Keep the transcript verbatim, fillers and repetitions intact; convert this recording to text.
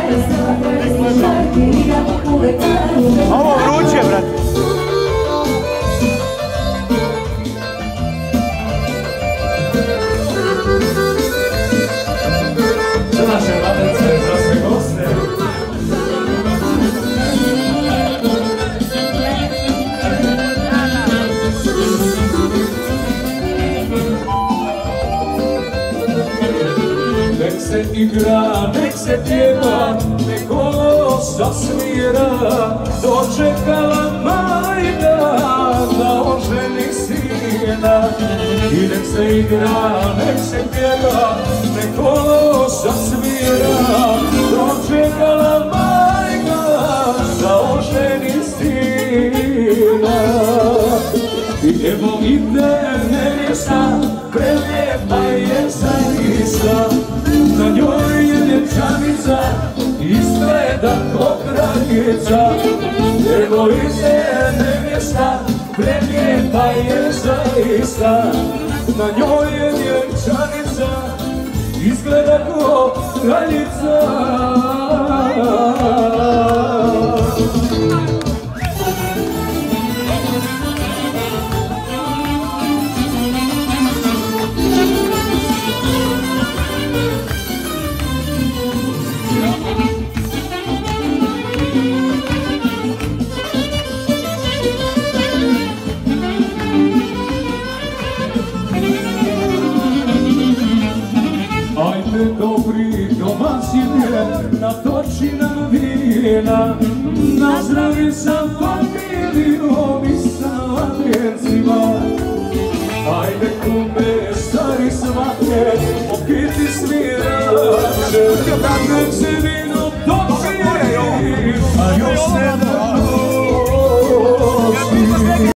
Ovo vruće, brate. Za naše mladence, za sve goste. Nek se igra, nek se pjeva, nek ovo zasvira, dočekala majka da oženi sina. I nek se igra, nek se pjeva, nek ovo zasvira, dočekala majka da oženi sina. I evo ide nevjesta, prelijepa je zaista, na njoj je dječanica, izgleda ko kraljica. Evo ide nevjesta, prelijepa je zaista, na njoj je dječanica, izgleda ko kraljica. Ajde dobri domaćine, natoči nam vina, nazdravi sa familijom i sa mladencima. Ajde kume, stari svake, okiti svirače, nek se vidi